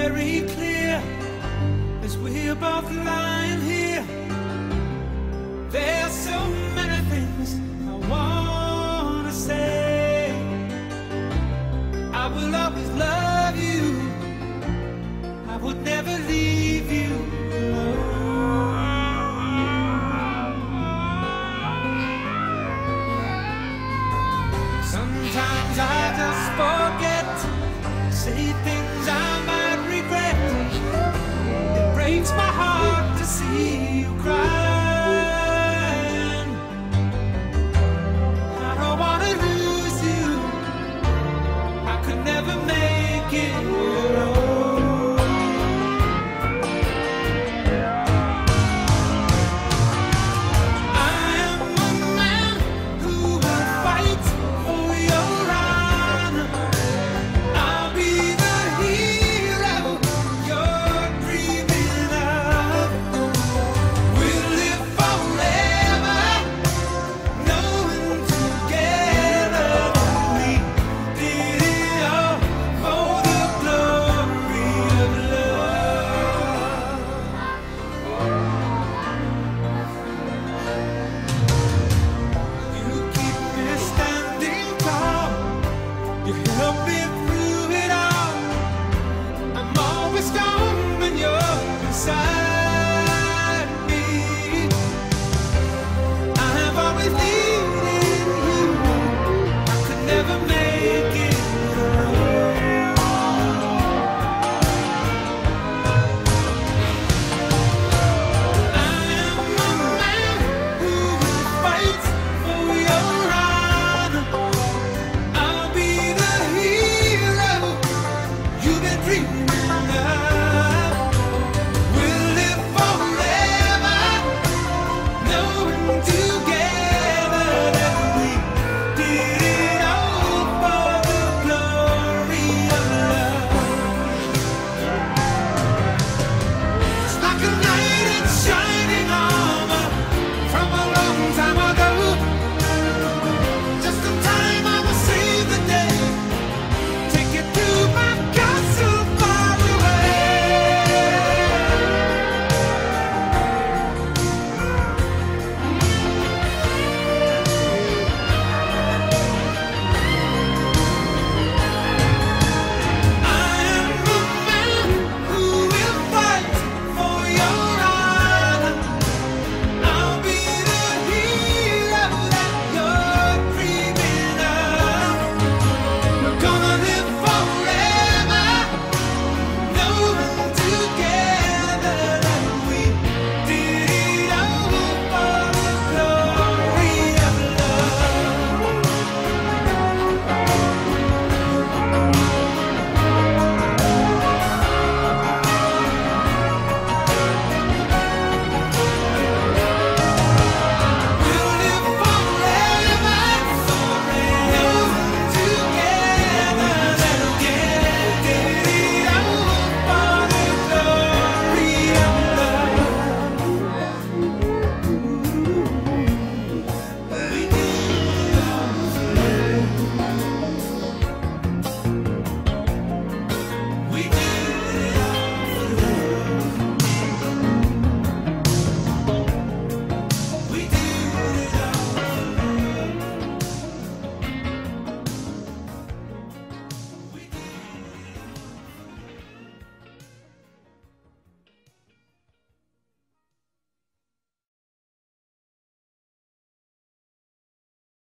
very clear as we're both lying here. There's so many things I wanna say. I will always love you. I would never leave you alone. Sometimes I just forget, say things I might regret. It breaks my heart to see you crying. I don't wanna lose you. I could never make it alone. I am a man who will fight for your honor. I'll be the hero you're dreaming of. We'll live forever, knowing together that we did it all for the glory of love. You keep me standing tall. You help me through it all. I'm always strong when you're beside me. I have always needed you. I could never make it alone. I am a man who will fight for your honor. I'll be the hero you've been dreaming of.